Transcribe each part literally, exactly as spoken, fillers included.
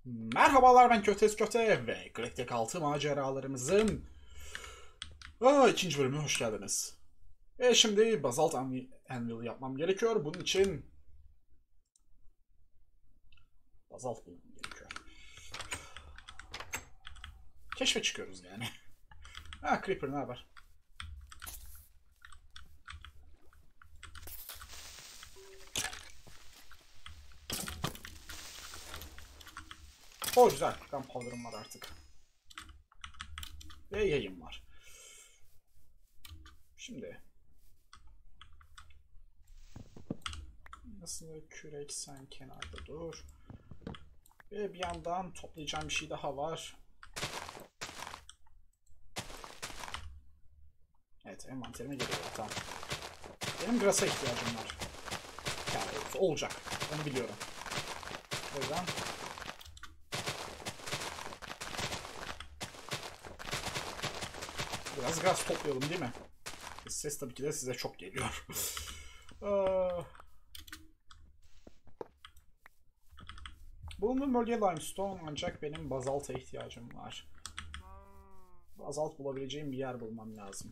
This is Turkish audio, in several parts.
Merhabalar, ben Kötes Köte ve Galaktik altı maceralarımızın Aa, ikinci bölümüne hoş geldiniz. E şimdi Basalt Anvil yapmam gerekiyor. Bunun için Basalt bulmam gerekiyor. Keşfe çıkıyoruz yani. Ha, Creeper ne haber? O güzel. Gunpowder'ım var artık. Ve yayın var. Şimdi nasıl kürek, sen kenarda dur. Ve bir yandan toplayacağım bir şey daha var. Evet, envanterime geliyor. Tamam. Benim grasa ihtiyacım var. Yani olacak. Onu biliyorum. O yüzden biraz gaz toplayalım değil mi? Ses tabii ki de size çok geliyor. Bulunduğum bölge limestone, ancak benim bazalta ihtiyacım var. Bazalt bulabileceğim bir yer bulmam lazım.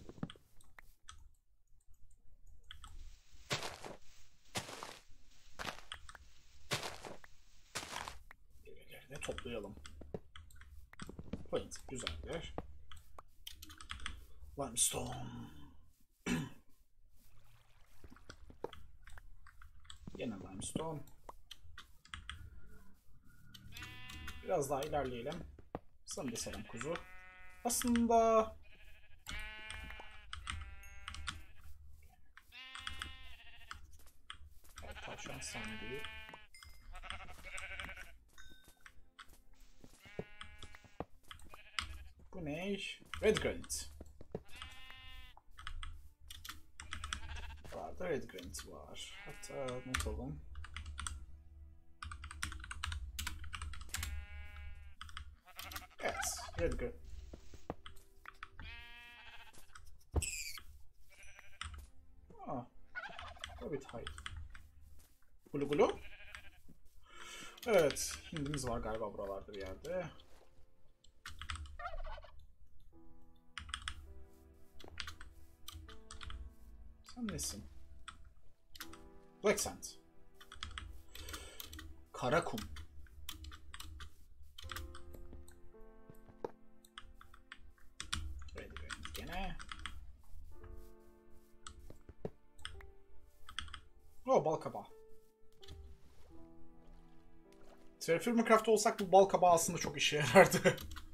Birileri de toplayalım. Point güzeldir. Limestone. Yine limestone. Biraz daha ilerleyelim. Sana bir selam kuzu. Aslında evet, tavşan sen değil. Bu ne? Red granite. Vardı, red granite var. Hatta not alalım. Evet, red granite. Aa, Hobbit hide. Gulu gulu. Evet, hindimiz var galiba buralarda bir yerde. Sen nesin? Black sand. Kara kum. Red granite gene. O bal kabağı. Terraformcraft'ta olsak bu bal kabağı aslında çok işe yarardı.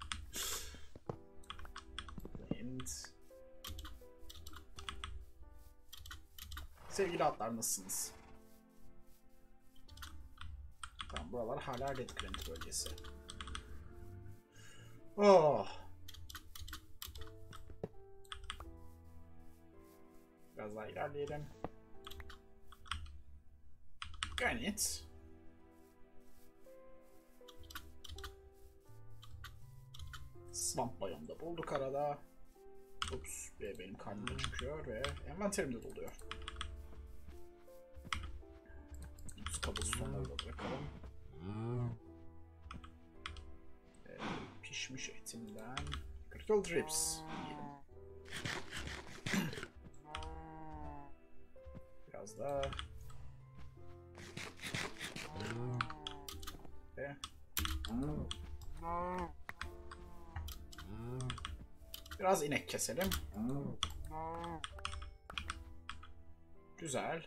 Sevgili atlar, nasılsınız? Tamam, buralar hala Red Granite bölgesi. Oh. Biraz daha ilerleyelim. Granite. Swamp biyomda bulduk arada. Ups, ve benim karnımda çıkıyor ve envanterim de doluyor. Cobblestone'ları da bırakalım. Ee, pişmiş etinden Critical Drips yiyelim. Biraz daha ve biraz inek keselim. Güzel.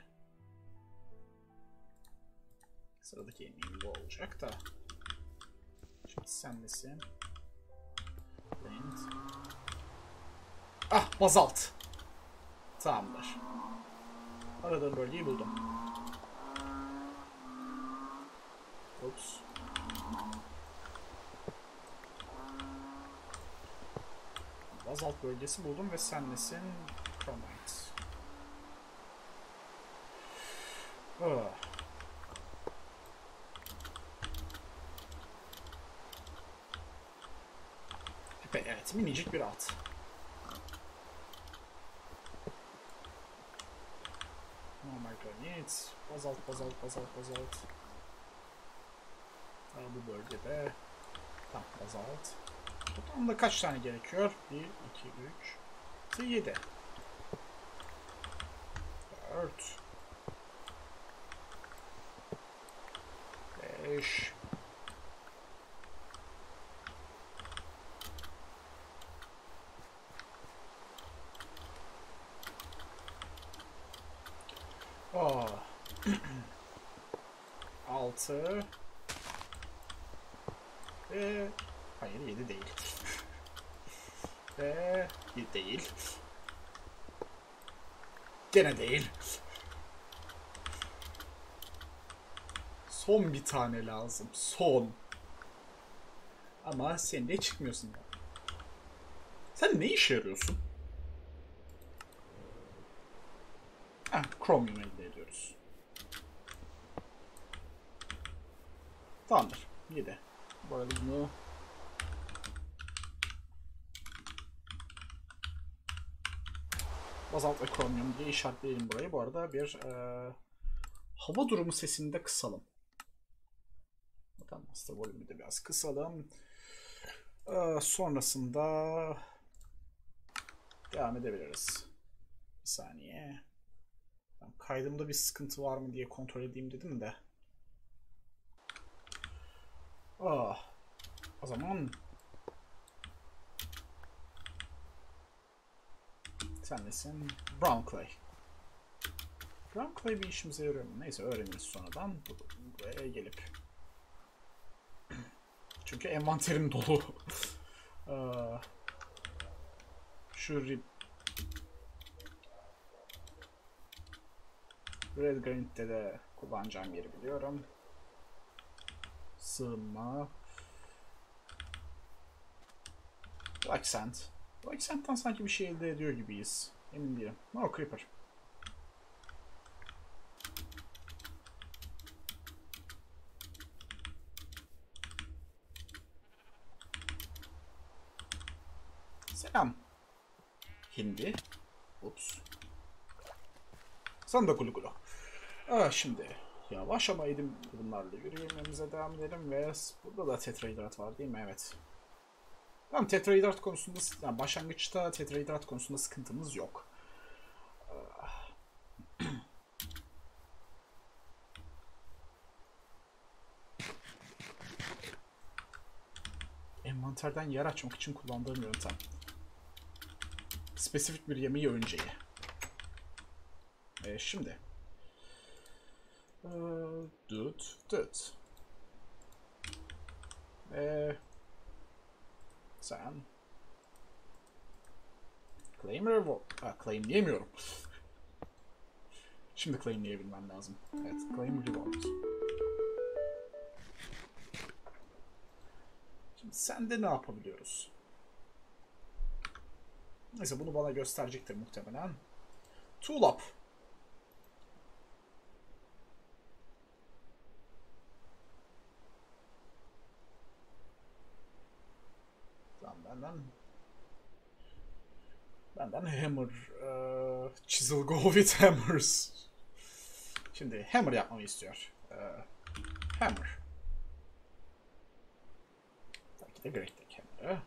Sıradaki yemeğim bu olacak da. Şimdi sen nesin? Flint. Ah, bazalt. Tamamdır. Aradığım bölgeyi buldum. Ups. Bazalt bölgesi buldum ve sen nesin? Chromite. Oh. Evet, minicik bir at. Normal granit. Bazalt, bazalt, bazalt, bazalt. Daha bu bölgede Tamam, bazalt. Toplamda kaç tane gerekiyor? bir, iki, üç, yedi. dört. beş. Oh. altı. Ve hayır, yedi değil. Ve yedi değil. Gene değil. Son bir tane lazım. Son. Ama sen de çıkmıyorsun ya. Sen ne işe yarıyorsun? Heh, Chromium elde ediyoruz. Tamamdır. yedi. Bu arada bunu bazalt ve Chromium diye işaretleyelim burayı. Bu arada bir e, hava durumu sesini de kısalım. Tamam, master volümü de biraz kısalım. E, sonrasında devam edebiliriz. Bir saniye. Ben kaydımda bir sıkıntı var mı diye kontrol edeyim dedim de. Ah, o zaman sen nesin? Brown Clay. Brown Clay bir işimize yarıyor mu? Neyse, öğreniriz sonradan. Buraya gelip. Çünkü envanterim dolu. Şu Red Granite'de de kullanacağım yeri biliyorum. Sığınma. Black Sand. Black Sand'dan sanki bir şey elde ediyor gibiyiz. Emin değilim. No, Creeper. Selam. Hindi. Ups. Sana da gulu gulu. Ah, şimdi yavaş ama edim bunlarla yürüyememize devam edelim ve burada da tetrahidrat var değil mi? Evet. Tamam, tetrahidrat konusunda, yani başlangıçta tetrahidrat konusunda sıkıntımız yok. Envanterden yer açmak için kullandığım yöntem. Spesifik bir yemeği önce ye. Ee, şimdi. Ee, dut, dut. Ee, sen. Claim reward. Ha, claimleyemiyorum. Şimdi claimleyebilmem lazım. Evet, claim reward. Şimdi sende ne yapabiliyoruz? Neyse, bunu bana gösterecektir muhtemelen. Tool up. Tamam, benden benden hammer uh, chisel go with hammers. Şimdi hammer yapmamı istiyor. Uh, hammer. Belki de Great'teki hammer'ı.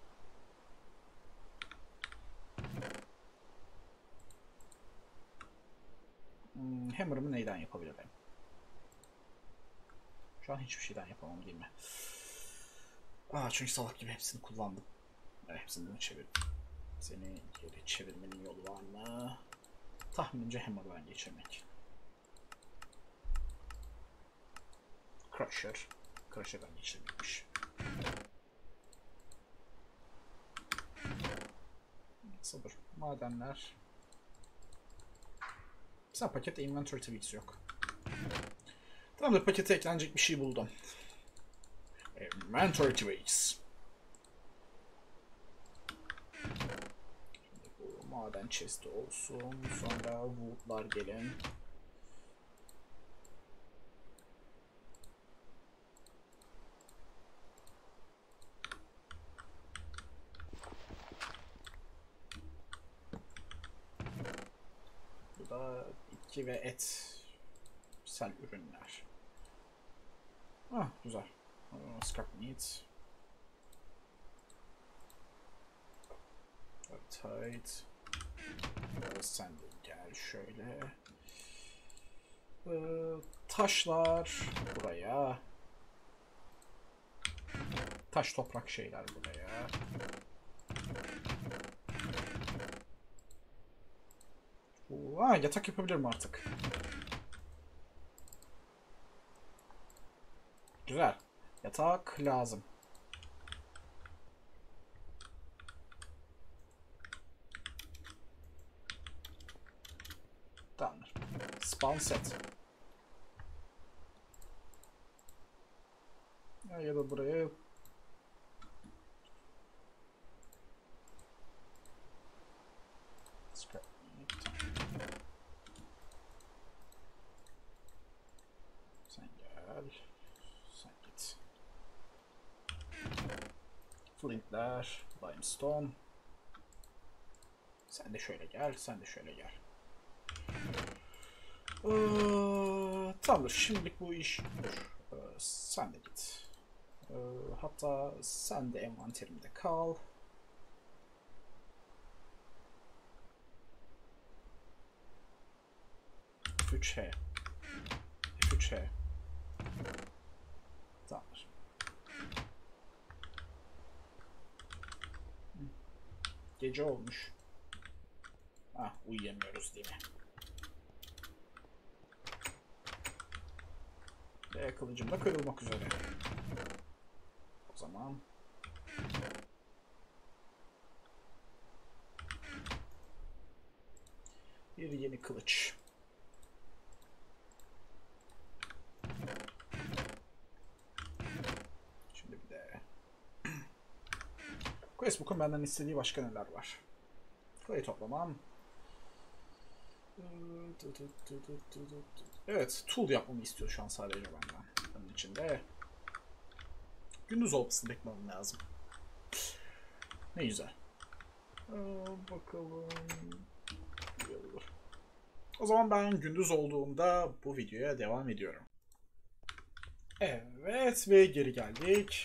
Hmm, hammer'ımı neyden yapabilirim? Şu an hiçbir şeyden yapamam değil mi? Aa, çünkü salak gibi hepsini kullandım. Evet, hepsini çevirdim. Seni geri çevirmenin yolu var mı? Tahminimce hammer'dan geçirmek. Crusher. Crusher'dan geçirmekmiş. Sabır. Madenler. Mesela pakette inventory tweaks yok. Tamamdır, pakete eklenecek bir şey buldum. Inventory tweaks. Şimdi bu maden chest'i olsun. Sonra wood'lar gelin. Bu da bitki ve et. Sel ürünler. Ah, güzel. Scrap meat. Tight. Sen de gel şöyle. Ee, taşlar buraya. Taş toprak şeyler buraya. Aa, yatak yapabilirim artık. Güzel. Yatak lazım. Tamamdır. Spawn set. Ya, ya da buraya sen gel. Sen git. Flintler, limestone. Sen de şöyle gel, sen de şöyle gel. Ee, tamamdır. Şimdilik bu iş dur. Ee, sen de git. Ee, hatta sen de envanterimde kal. F üç H. F üç H. Tamamdır. Gece olmuş. Ah, uyuyamıyoruz değil mi? Ve kılıcım da kırılmak üzere. O zaman bir yeni kılıç. Şimdi bir de Questbook'un benden istediği başka neler var? Clay toplamam. Evet, tool yapmamı istiyor şu an sadece benden. Bunun içinde gündüz olmasını beklemem lazım. Ne güzel. Aa, bakalım. O zaman ben gündüz olduğunda bu videoya devam ediyorum. Evet ve geri geldik.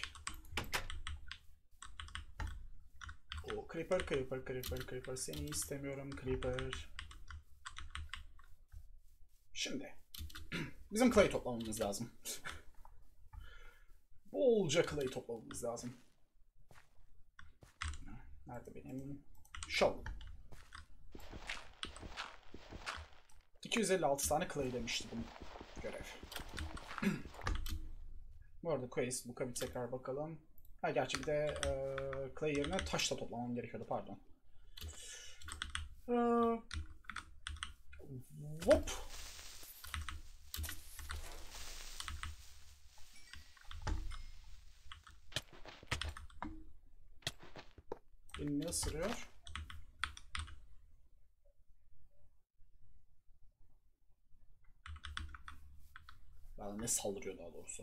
O Creeper, Creeper, Creeper, Creeper. Seni istemiyorum Creeper. Şimdi bizim clay toplamamız lazım. Bolca clay toplamamız lazım. Nerede benim shovel? iki yüz elli altı tane clay demişti bu görev. Bu arada quest book'a bir tekrar bakalım. Ha, gerçi bir de e, clay yerine taş da toplamam gerekiyordu, pardon. E, Hop. Beni ne ısırıyor? Bana ne saldırıyor daha doğrusu.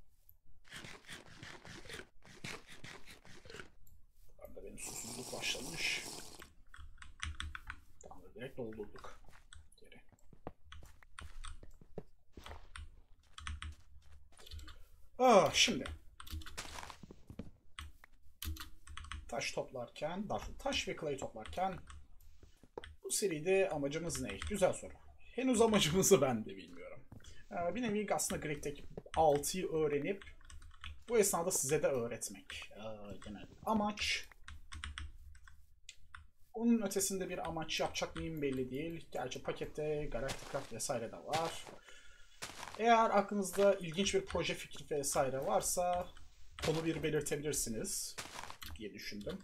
Burada benim susuzluk başlamış. Tamam, direkt doldurduk. Geri. Aa, şimdi. Taş toplarken, taş ve clay toplarken bu seride amacımız ne? Güzel soru. Henüz amacımızı ben de bilmiyorum. Ee, bir nevi aslında Greg'deki altıyı öğrenip bu esnada size de öğretmek. Ee, genel amaç. Onun ötesinde bir amaç yapacak mıyım belli değil. Gerçi pakette Galactic Craft vesaire de var. Eğer aklınızda ilginç bir proje fikri vesaire varsa onu bir belirtebilirsiniz diye düşündüm.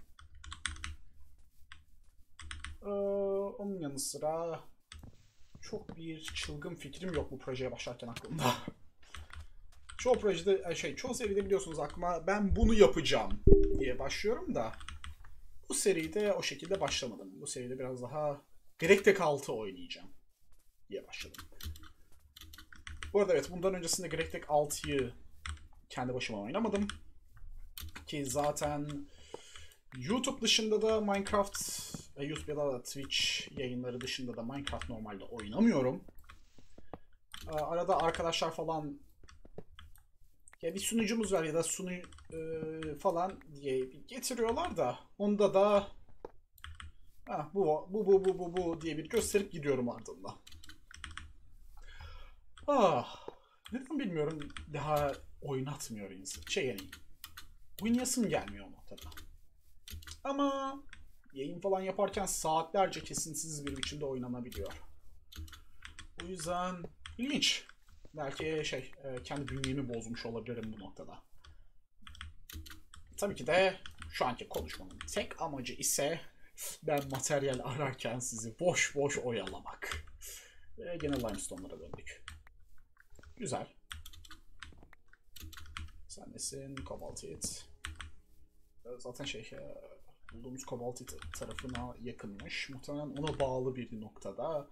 Ee, onun yanı sıra çok bir çılgın fikrim yok bu projeye başlarken aklımda. Çoğu projede, şey, çoğu seride biliyorsunuz aklıma ben bunu yapacağım diye başlıyorum da bu seride o şekilde başlamadım. Bu seride biraz daha Greg'deki altı oynayacağım diye başladım. Bu arada evet, bundan öncesinde Greg'deki altıyı kendi başıma oynamadım. Ki zaten YouTube dışında da Minecraft, YouTube ya da Twitch yayınları dışında da Minecraft normalde oynamıyorum. Arada arkadaşlar falan ya bir sunucumuz var ya da sunu e, falan diye getiriyorlar da onda da Ha, bu, bu, bu, bu, bu, bu diye bir gösterip gidiyorum ardından. Ah, neden bilmiyorum daha oynatmıyor insan. Şey yani, oynayasım gelmiyor ortada. Ama yayın falan yaparken saatlerce kesintisiz bir biçimde oynanabiliyor. O yüzden ilginç. Belki şey, kendi bünyemi bozmuş olabilirim bu noktada. Tabii ki de şu anki konuşmamın tek amacı ise ben materyal ararken sizi boş boş oyalamak. Ve gene limestone'lara döndük. Güzel. Sen nesin? Cobaltit. Zaten şey, bulduğumuz Cobaltit tarafına yakınmış. Muhtemelen ona bağlı bir noktada.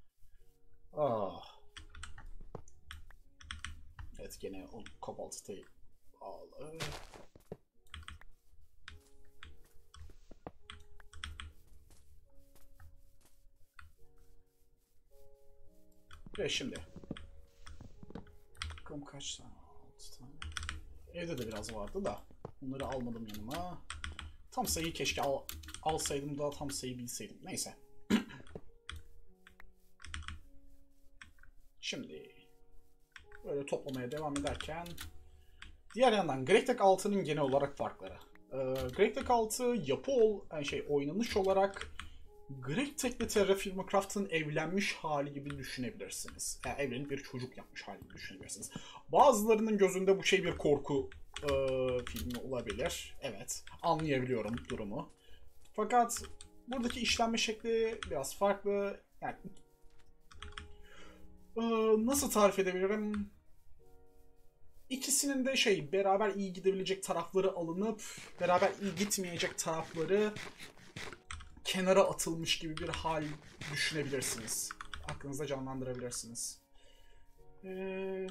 Ah. Evet, gene o Cobaltit'e bağlı. Ve şimdi. Bakalım kaç tane? altı tane. Evde de biraz vardı da. Bunları almadım yanıma. Tam sayıyı keşke al, alsaydım da tam sayıyı bilseydim. Neyse. Şimdi böyle toplamaya devam ederken diğer yandan GregTech altının genel olarak farkları. Ee, GregTech altı yapı ol, yani şey oynanış olarak GregTech ile Terraform Craft'ın evlenmiş hali gibi düşünebilirsiniz. Yani evlenip bir çocuk yapmış hali gibi düşünebilirsiniz. Bazılarının gözünde bu şey bir korku e, filmi olabilir. Evet, anlayabiliyorum durumu. Fakat buradaki işlenme şekli biraz farklı. Yani e, nasıl tarif edebilirim? İkisinin de şey beraber iyi gidebilecek tarafları alınıp beraber iyi gitmeyecek tarafları kenara atılmış gibi bir hal düşünebilirsiniz. Aklınızda canlandırabilirsiniz. Ee,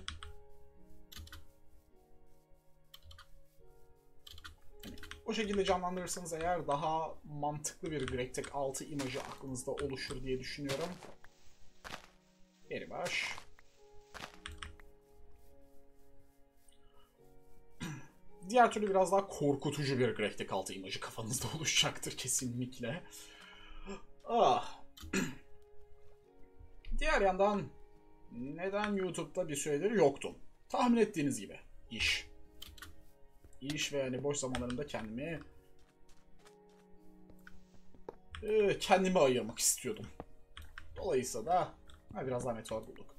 hani, o şekilde canlandırırsanız eğer daha mantıklı bir GregTech altı imajı aklınızda oluşur diye düşünüyorum. Geri baş. Diğer türlü biraz daha korkutucu bir GregTech altı imajı kafanızda oluşacaktır kesinlikle. Ah. Diğer yandan neden YouTube'da bir süredir yoktum? Tahmin ettiğiniz gibi iş. İş ve hani boş zamanlarımda kendimi e, kendime ayırmak istiyordum. Dolayısıyla da ha, biraz daha meteor bulduk.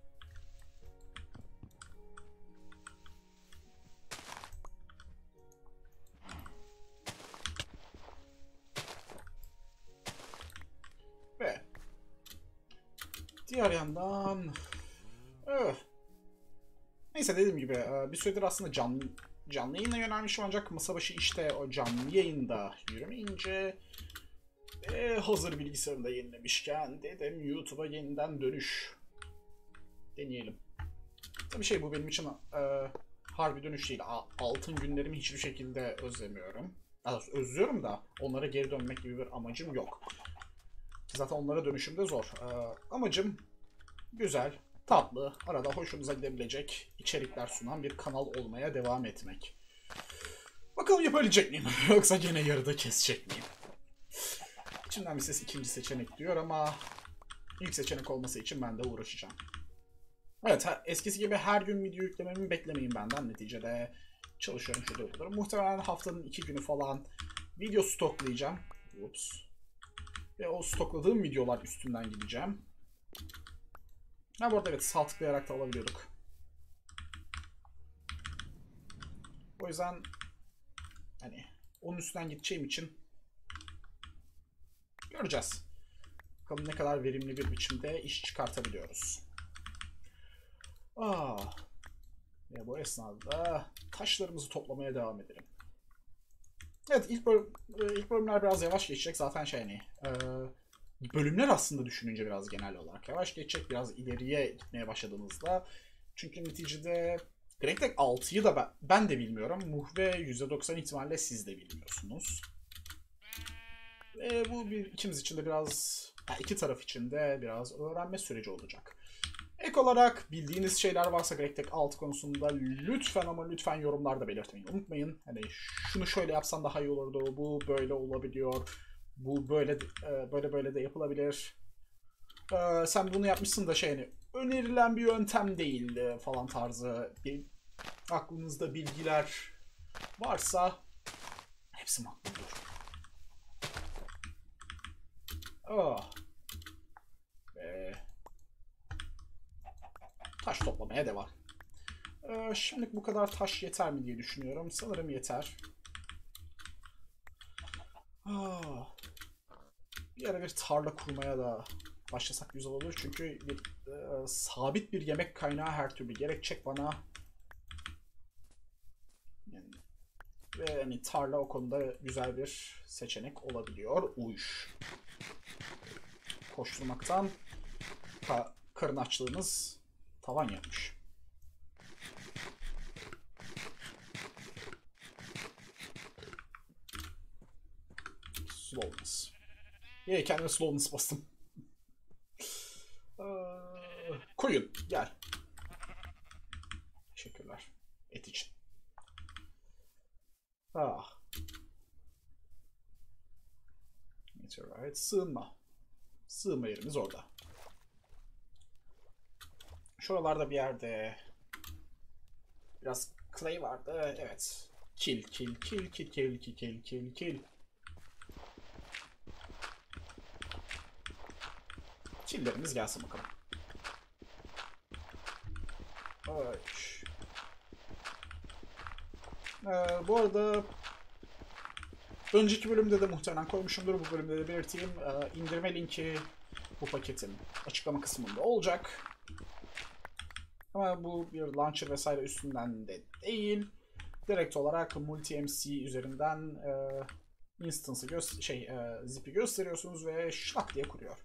Ve diğer yandan öh. Neyse dediğim gibi bir süredir aslında canlı canlı yayına yönelmişim ancak masa başı işte o canlı yayında yürümeyince e, hazır bilgisayarımda yenilemişken dedim YouTube'a yeniden dönüş deneyelim. Tabii şey bu benim için e, harbi dönüş değil. Altın günlerimi hiçbir şekilde özlemiyorum. Özlüyorum da onlara geri dönmek gibi bir amacım yok. Zaten onlara dönüşüm de zor. E, amacım güzel, tatlı, arada hoşunuza gidebilecek içerikler sunan bir kanal olmaya devam etmek. Bakalım yapabilecek miyim? Yoksa gene yarıda kesecek miyim? İçimden bir ses ikinci seçenek diyor ama ilk seçenek olması için ben de uğraşacağım. Evet, eskisi gibi her gün video yüklememi beklemeyin benden. Neticede çalışıyorum şurada kadar. Muhtemelen haftanın iki günü falan video stoklayacağım. Ups. Ve o stokladığım videolar üstünden gideceğim. Ha bu arada evet sağ tıklayarak da alabiliyorduk. O yüzden hani onun üstünden gideceğim için göreceğiz. Bakalım ne kadar verimli bir biçimde iş çıkartabiliyoruz. Ah. Ve bu esnada taşlarımızı toplamaya devam edelim. Evet ilk, bölüm, ilk bölümler biraz yavaş geçecek. Zaten şey hani bölümler aslında düşününce biraz genel olarak yavaş geçecek. Biraz ileriye gitmeye başladığımızda. Çünkü neticede GregTech altıyı da ben, ben de bilmiyorum. Muhve yüzde doksan ihtimalle siz de bilmiyorsunuz. Ve bu bir, ikimiz için de biraz, yani iki taraf için de biraz öğrenme süreci olacak. Ek olarak bildiğiniz şeyler varsa GregTech altı konusunda lütfen ama lütfen yorumlarda belirtmeyi unutmayın. Hani şunu şöyle yapsan daha iyi olurdu, bu böyle olabiliyor. Bu böyle e, böyle böyle de yapılabilir. E, sen bunu yapmışsın da şey hani önerilen bir yöntem değil e, falan tarzı bir aklınızda bilgiler varsa hepsi makbuldür. Ah. Ve taş toplamaya devam. Ee, şimdilik bu kadar taş yeter mi diye düşünüyorum. Sanırım yeter. Ah. Bir ara bir tarla kurmaya da başlasak güzel olur. Çünkü bir, e, sabit bir yemek kaynağı her türlü gerekecek bana. Yani, ve hani tarla o konuda güzel bir seçenek olabiliyor. Uyuş. Koşturmaktan ka karın açlığımız tavan yapmış. Slowness. Yine kendime slowness bastım. Ee, koyun gel. Teşekkürler. Et için. Ah. Meteorite. Sığınma. Sığınma yerimiz orada. Şuralarda bir yerde biraz clay vardı. Evet. Kill, kill, kill, kill, kill, kill, kill, kill, kill. Killlerimiz gelsin bakalım. Evet. Ee, bu arada önceki bölümde de muhtemelen koymuşumdur. Bu bölümde de belirteyim. Ee, indirme linki bu paketin açıklama kısmında olacak. Ama bu bir launcher vesaire üstünden de değil. Direkt olarak multi-M C üzerinden e, instance'ı gö şey e, zip'i gösteriyorsunuz ve şlak diye kuruyor.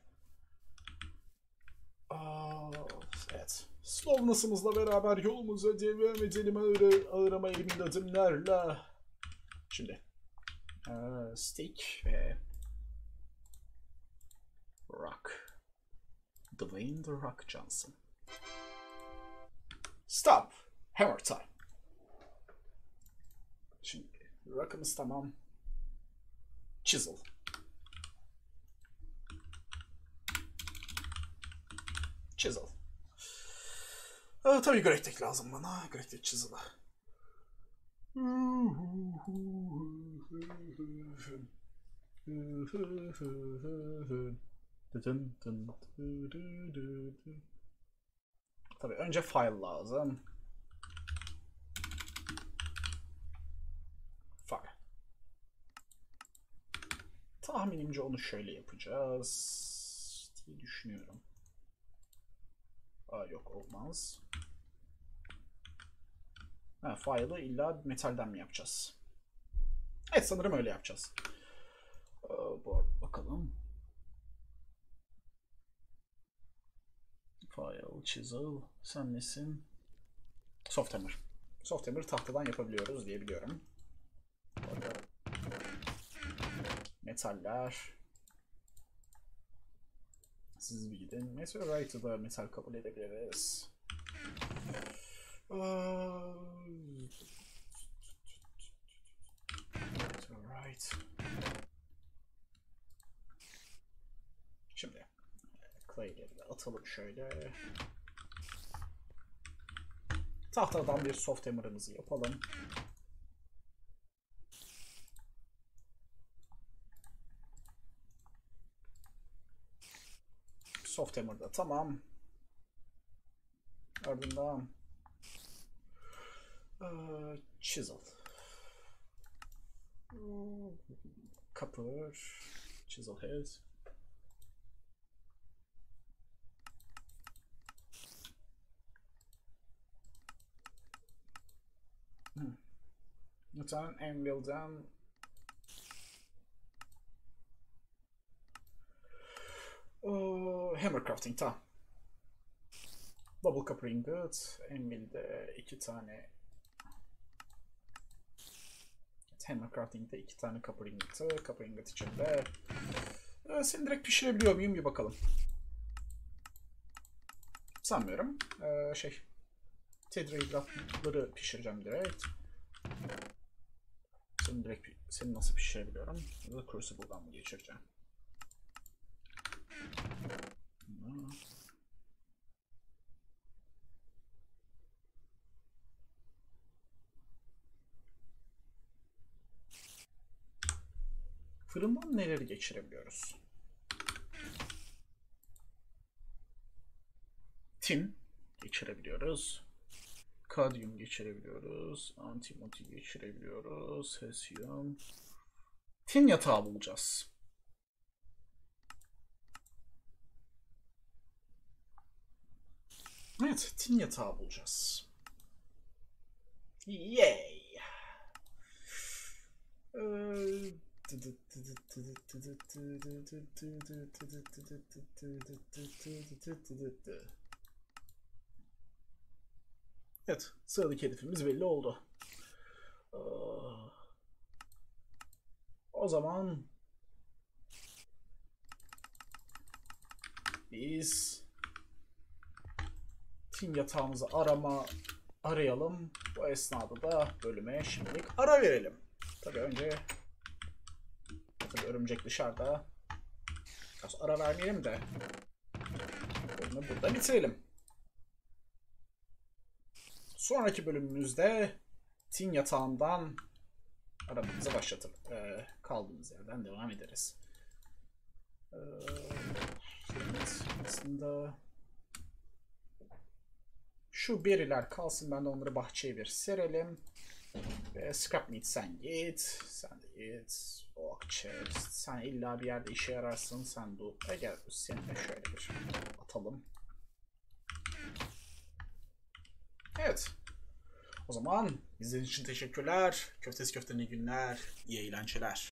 Aa, evet. Slowness'ımızla beraber yolumuza devam edelim ağır, ağır ama emin adımlarla. Şimdi e, stick ve rock. Dwayne The Rock Johnson. Stop. Hammer time. Şimdi rock'ımız tamam. Chisel. Chisel. Ee, tabii Great lazım bana. Great Chisel'a. Tabii önce file lazım. File. Tahminimce onu şöyle yapacağız diye düşünüyorum. Aa, yok olmaz. Ha, file'ı illa metalden mi yapacağız? Evet sanırım öyle yapacağız. Aa, bu arada bakalım. File, chisel, sen nesin? Softhammer. Softhammer tahtadan yapabiliyoruz diye biliyorum. Orada metaller. Siz bir gidin. Meteorite'ı da metal kabul edebiliriz. Meteorite. Şimdi clay'leri de atalım şöyle. Tahtadan bir softhammer'ımızı yapalım. Softhammer'da tamam. Ardından uh, chisel. Copper. Chisel head. Hmm. Lütfen anvil'den oh, hammer crafting tamam. Double copper ingot. Anvil'de iki tane. Hammer crafting'de iki tane copper ingot. Copper ingot içinde. Ee, seni direkt pişirebiliyor muyum bir bakalım. Sanmıyorum. Ee, şey. Tetrahidratları pişireceğim direkt. Seni direkt seni nasıl pişirebiliyorum? Ya da Crucible'dan mı geçireceğim? Fırından neleri geçirebiliyoruz? Tin geçirebiliyoruz. Kadyum geçirebiliyoruz. Antimoti geçirebiliyoruz. Cesium. Tin yatağı bulacağız. Evet, tin yatağı bulacağız. Yay! Evet, sıradaki hedefimiz belli oldu. O zaman biz tin yatağımızı arama arayalım. Bu esnada da bölüme şimdilik ara verelim. Tabii önce tabii örümcek dışarıda. Biraz ara vermeyelim de bölümü burada bitirelim. Sonraki bölümümüzde tin yatağından aramamızı başlatıp ee, kaldığımız yerden devam ederiz. Ee, evet, aslında şu beriler kalsın, ben de onları bahçeye bir serelim. Ve scrap meat sen git. Sen de git. Ok chest. Sen illa bir yerde işe yararsın. Sen de e gel seni de şöyle bir atalım. Evet. O zaman izlediğiniz için teşekkürler. Köftesi köftenin iyi günler. İyi eğlenceler.